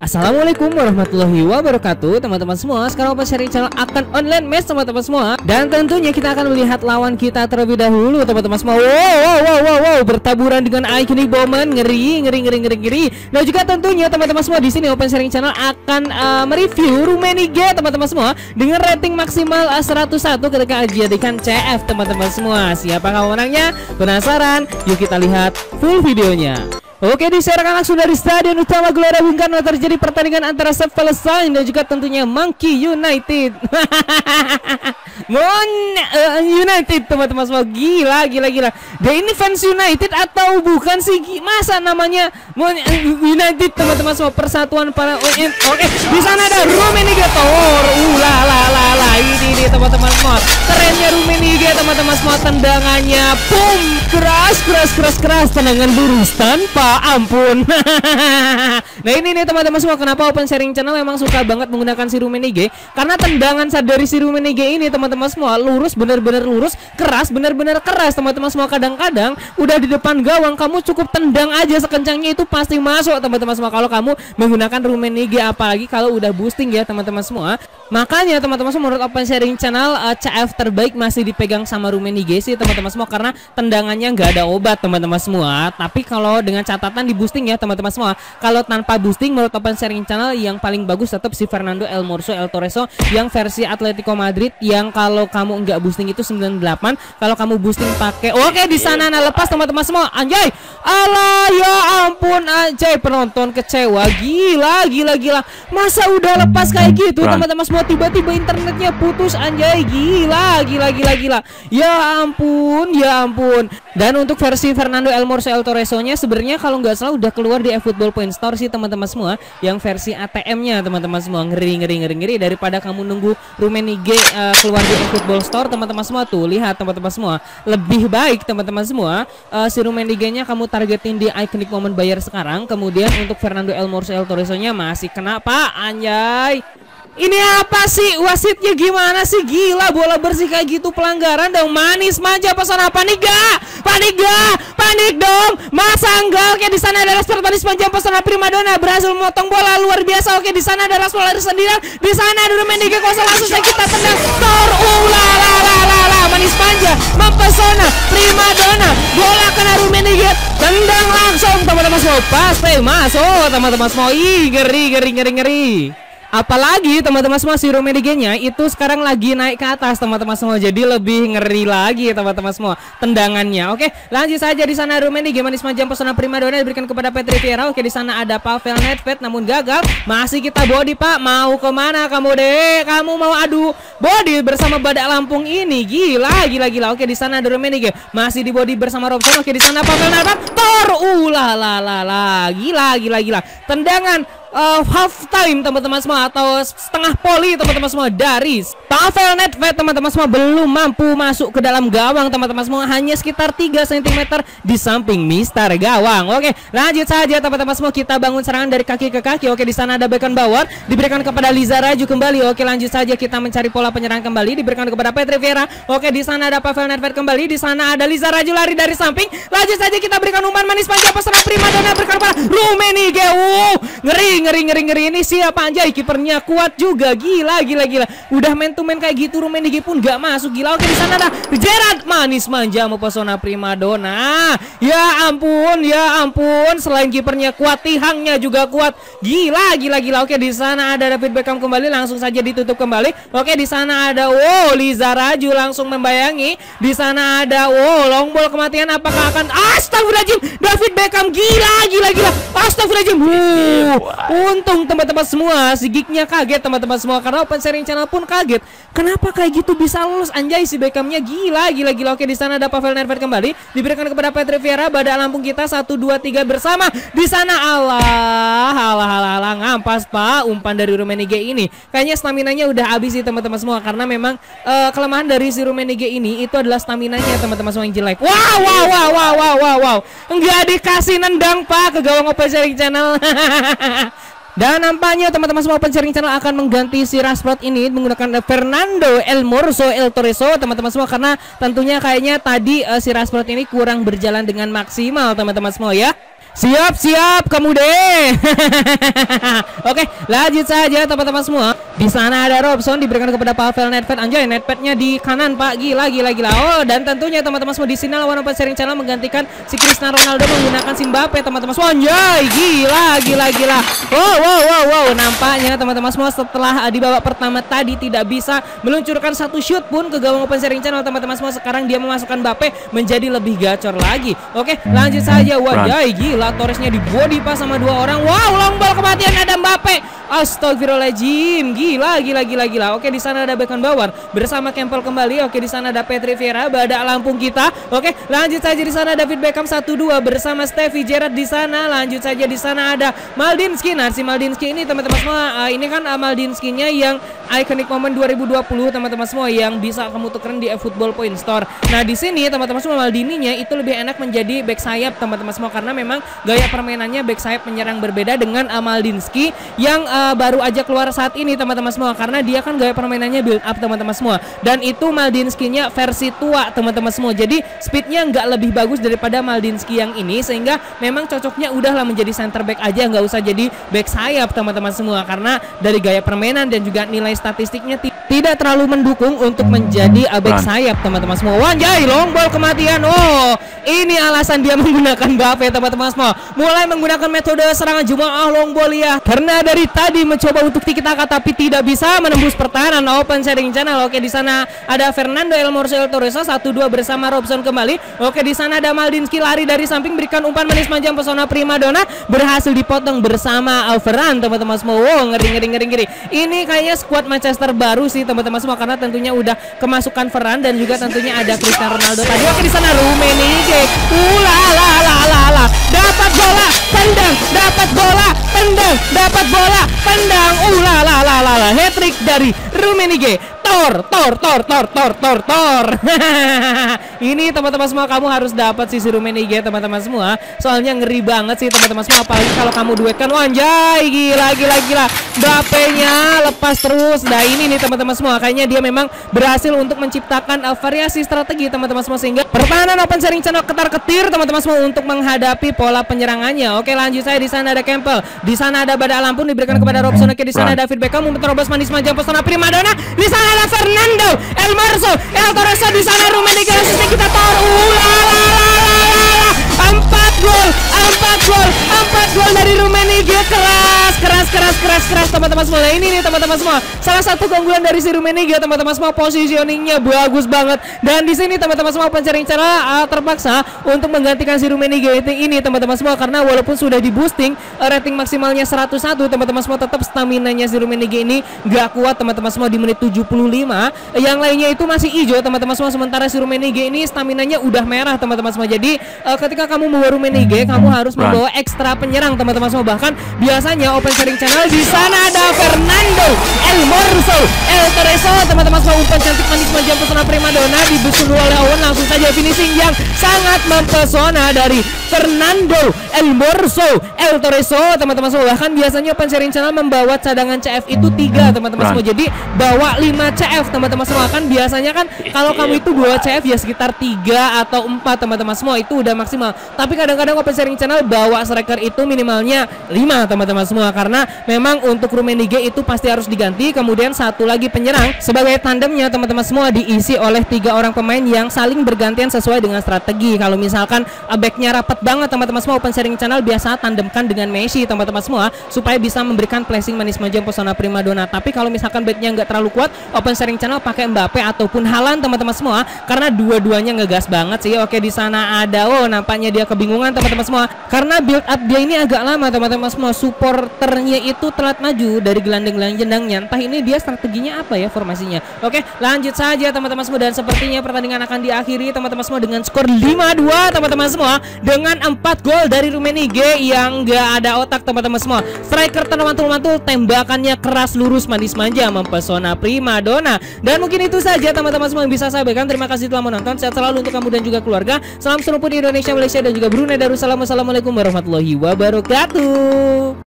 Assalamualaikum warahmatullahi wabarakatuh teman-teman semua. Sekarang Open Sharing Channel akan online match teman-teman semua. Dan tentunya kita akan melihat lawan kita terlebih dahulu teman-teman semua. Wow, bertaburan dengan iconic Bowman. Ngeri. Dan juga tentunya teman-teman semua di sini Open Sharing Channel akan mereview Rummenigge teman-teman semua dengan rating maksimal 101 ketika dijadikan CF teman-teman semua. Siapa pemenangnya? Penasaran? Yuk kita lihat full videonya. Oke, disiarkan langsung dari Stadion Utama Gelora Bung Karno terjadi pertandingan antara Save Palestine dan juga tentunya Monkey United. United teman-teman semua, gila. Dia ini fans United atau bukan sih? Masa namanya United teman-teman semua, persatuan para Oke, di sana ada Rummenigge Tor. Ini teman-teman semua. Kerennya Rummenigge teman-teman semua, tendangannya boom, keras, tendangan lurus tanpa ampun. Nah ini nih teman-teman semua, kenapa Open Sharing Channel memang suka banget menggunakan si Rummenigge, karena tendangan dari si Rummenigge ini teman-teman semua lurus, bener-bener lurus, keras, bener-bener keras teman-teman semua. Kadang-kadang udah di depan gawang kamu cukup tendang aja sekencangnya itu pasti masuk teman-teman semua kalau kamu menggunakan Rummenigge, apalagi kalau udah boosting ya teman-teman semua. Makanya teman-teman semua, menurut Open Sharing Channel CF terbaik masih dipegang sama Rummenigge sih teman-teman semua, karena tendangannya nggak ada obat teman-teman semua. Tapi kalau dengan catatan di boosting ya teman-teman semua, kalau tanpa boosting menurut Open Sharing Channel yang paling bagus tetap si Fernando El Torreso yang versi Atletico Madrid, yang kalau kamu nggak boosting itu 98, kalau kamu boosting pakai di sana lepas teman-teman semua. Anjay, alah ya ampun, anjay, penonton kecewa, gila. Masa udah lepas kayak gitu teman-teman semua, tiba-tiba internetnya putus, anjay, gila. Ya ampun. Dan untuk versi Fernando El Torreso nya sebenarnya kalau nggak salah udah keluar di eFootball Point Store sih teman-teman semua, yang versi ATM-nya teman-teman semua. Ngeri daripada kamu nunggu Rummenigge keluar di eFootball Store teman-teman semua. Tuh lihat teman-teman semua, lebih baik teman-teman semua si Rummenigge-nya kamu targetin di iconic moment bayar sekarang. Kemudian untuk Fernando El Torreso nya masih kena pak, anjay. Ini apa sih, wasitnya gimana sih, gila, bola bersih kayak gitu pelanggaran dong. Manis manja pesona, panik dong, masa enggak? Oke, di sana ada Rasmus manis manja pesona primadona berhasil memotong bola luar biasa. Oke, di sana ada Rasmus lari sendirian, di sana ada Rummenigge kosong, langsung saja kita tendang Tor. Manis manja mempesona primadona, bola kena Rummenigge, tendang langsung teman-teman semua, pasti masuk teman-teman semua. Ngeri. Apalagi teman-teman semua si Rummenigge-nya itu sekarang lagi naik ke atas teman-teman semua, jadi lebih ngeri lagi teman-teman semua tendangannya. Oke, lanjut saja. Di sana Rummenigge manis manja pesona primadona diberikan kepada Petri Vieira. Oke, di sana ada Pavel Nedved namun gagal. Masih kita body pak, mau kemana kamu deh? Kamu mau adu body bersama Badak Lampung ini? Gila. Oke, di sana ada Rummenigge masih di body bersama Robson. Oke, di sana Pavel Nedved Tor. Gila. Tendangan half time teman-teman semua, atau setengah poli teman-teman semua dari Pavel Nedved teman-teman semua, belum mampu masuk ke dalam gawang teman-teman semua, hanya sekitar 3 cm di samping Mister gawang. Oke, lanjut saja teman-teman semua, kita bangun serangan dari kaki ke kaki. Oke, di sana ada Beckenbauer diberikan kepada Lizaraju kembali. Oke, lanjut saja kita mencari pola penyerang kembali, diberikan kepada Petri Vieira. Oke, di sana ada Pavel Nedved kembali, di sana ada Lizaraju lari dari samping. Lanjut saja kita berikan umpan manis manja pesona primadona berikan kepada Rummenigge. Ngeri. Ini siapa anjay, kipernya kuat juga, gila. Udah man to man kayak gitu Rummenigge pun gak masuk, gila. Oke, di sana ada Gerrard manis manja mempesona primadona. Ya ampun, selain kipernya kuat, tihangnya juga kuat, gila. Oke, di sana ada David Beckham kembali, langsung saja ditutup kembali. Oke, di sana ada Lizaraju langsung membayangi. Di sana ada long ball kematian, apakah akan astagfirullahaladzim, David Beckham, gila. Astagfirullahaladzim. Untung teman-teman semua si geeknya kaget teman-teman semua, karena Open Sharing Channel pun kaget. Kenapa kayak gitu bisa lulus, anjay, si Beckhamnya gila. Oke, di sana ada Pavel Nedved kembali diberikan kepada Petri Vieira. Badak Lampung kita 1, 2, 3 bersama. Di sana Allah ngampas pak umpan dari Rummenigge ini. Kayaknya staminanya udah habis sih teman-teman semua, karena memang kelemahan dari si Rummenigge ini itu adalah staminanya teman-teman semua yang jelek. Wow. Enggak dikasih nendang pak ke gawang Open Sharing Channel. Dan nampaknya teman-teman semua Open Sharing Channel akan mengganti si Rashford ini menggunakan Fernando El Torreso teman-teman semua, karena tentunya kayaknya tadi si Rashford ini kurang berjalan dengan maksimal teman-teman semua ya. Siap kamu deh. Oke, lanjut saja teman-teman semua. Di sana ada Robson diberikan kepada Pavel Nedved. Anjay, Nedvednya di kanan Pak. Gila. Oh, dan tentunya teman-teman semua di sini lawan Open Sharing Channel menggantikan si Cristiano Ronaldo menggunakan si Mbappe teman-teman semua. Anjay, gila. Wow. Nampaknya teman-teman semua setelah di babak pertama tadi tidak bisa meluncurkan satu shoot pun ke gawang Open Sharing Channel teman-teman semua. Sekarang dia memasukkan Mbappe menjadi lebih gacor lagi. Oke, lanjut saja. Wajay, gila. Torresnya di body pas sama dua orang. Wow, long ball kematian ada Mbappe. Astagfirullahaladzim. Gila. Oke, di sana ada Beckenbauer bersama Campbell kembali. Oke, di sana ada Petri Vieira, badak Lampung kita. Oke, lanjut saja di sana David Beckham 1-2 bersama Stevie Gerrard di sana. Lanjut saja di sana ada Maldinski. Nah, si Maldinski ini teman-teman semua, ini kan Maldinskinya yang iconic moment 2020 teman-teman semua yang bisa kamu tukerin di eFootball Point Store. Nah, di sini teman-teman semua Maldininya itu lebih enak menjadi back sayap teman-teman semua karena memang gaya permainannya back sayap menyerang berbeda dengan Maldinski yang baru aja keluar saat ini teman-teman semua karena dia kan gaya permainannya build up teman-teman semua dan itu Maldinskinya versi tua teman-teman semua, jadi speednya nggak lebih bagus daripada Maldinski yang ini sehingga memang cocoknya udahlah menjadi center back aja, nggak usah jadi back sayap teman-teman semua karena dari gaya permainan dan juga nilai statistiknya tidak terlalu mendukung untuk menjadi back sayap teman-teman semua. Wanjay, long ball kematian. Oh, ini alasan dia menggunakan Mbappe teman-teman semua, mulai menggunakan metode serangan jemaah long ball ya karena dari tadi mencoba untuk tiki taka tapi tidak bisa menembus pertahanan Open Sharing Channel. Oke, di sana ada Fernando El Morso El Torres 1-2 bersama Robson kembali. Oke, di sana ada Maldinski lari dari samping berikan umpan manis manja pesona primadona berhasil dipotong bersama Alvaran teman-teman semua. Wow, ngeri. Ini kayaknya skuad Manchester baru sih teman-teman semua karena tentunya udah kemasukan Varane dan juga tentunya ada Cristiano Ronaldo tadi. Oke, di sana Rummenigge. Dapat bola, tendang, dapat bola, tendang, dapat bola, tendang. Hat-trick dari Rummenigge. Tor. Ini teman-teman semua kamu harus dapat si Rummenigge teman-teman semua. Soalnya ngeri banget sih teman-teman semua apalagi kalau kamu duetkan. Wanjay, gila. Mbappe-nya lepas terus. Nah, ini nih teman-teman semua kayaknya dia memang berhasil untuk menciptakan variasi strategi teman-teman semua sehingga pertahanan Open Sharing Channel ketar-ketir teman-teman semua untuk menghadapi pola penyerangannya. Oke, lanjut saya di sana ada Campbell. Di sana ada badak Lampung diberikan kepada Robson. Oke, di sana David Beckham menerobos manis manja pesona primadona. Di sana ada Fernando El Morso El Torres di sana Rummenigge asisten kita tor. 4 gol dari Rummenigge. Keras teman-teman semua. Nah, ini nih teman-teman semua salah satu keunggulan dari si Rummenigge teman-teman semua, positioningnya bagus banget dan di sini teman-teman semua Open Sharing Channel terpaksa untuk menggantikan si Rummenigge ini teman-teman semua karena walaupun sudah di boosting rating maksimalnya 101 teman-teman semua tetap staminanya si Rummenigge ini gak kuat teman-teman semua di menit 75. Yang lainnya itu masih hijau teman-teman semua sementara si Rummenigge ini staminanya udah merah teman-teman semua. Jadi ketika kamu membawa Rummenigge kamu harus membawa ekstra penyerang teman-teman semua. Bahkan biasanya Open Sharing Channel di sana ada Fernando El Morso El Torres teman-teman semua, umpan cantik manis manja pesona primadona dibusun oleh Owen, langsung saja finishing yang sangat mempesona dari Fernando El Morso El Torres teman-teman semua. Bahkan biasanya Open Sharing Channel membawa cadangan CF itu 3 teman-teman semua, jadi bawa 5 CF teman-teman semua. Kan biasanya kan kalau kamu itu bawa CF ya sekitar 3 atau 4 teman-teman semua, itu udah maksimal. Tapi kadang-kadang Open Sharing Channel bawa striker itu minimalnya 5 teman-teman semua karena memang untuk Rummenigge itu pasti harus diganti. Kemudian satu lagi penyerang sebagai tandemnya teman-teman semua diisi oleh 3 orang pemain yang saling bergantian sesuai dengan strategi. Kalau misalkan backnya rapat banget teman-teman semua, Open Sharing Channel biasa tandemkan dengan Messi teman-teman semua supaya bisa memberikan placing manis manja pesona primadona. Tapi kalau misalkan backnya nggak terlalu kuat, Open Sharing Channel pakai Mbappe ataupun Haaland teman-teman semua karena dua-duanya ngegas banget sih. Oke, di sana ada nampaknya dia kebingungan teman-teman semua karena build up dia ini agak lama teman-teman semua. Supporternya itu telat maju dari gelandang-gelandangnya, entah ini dia strateginya apa ya formasinya. Oke, lanjut saja teman-teman semua dan sepertinya pertandingan akan diakhiri teman-teman semua dengan skor 5-2 teman-teman semua dengan 4 gol dari Rummenigge yang gak ada otak teman-teman semua. Striker termantul-mantul, tembakannya keras lurus manis manja mempesona primadona. Dan mungkin itu saja teman-teman semua yang bisa saya berikan. Terima kasih telah menonton, sehat selalu untuk kamu dan juga keluarga. Salam serumpun Indonesia, Malaysia dan juga Brunei Darussalam. Wassalamualaikum warahmatullahi wabarakatuh.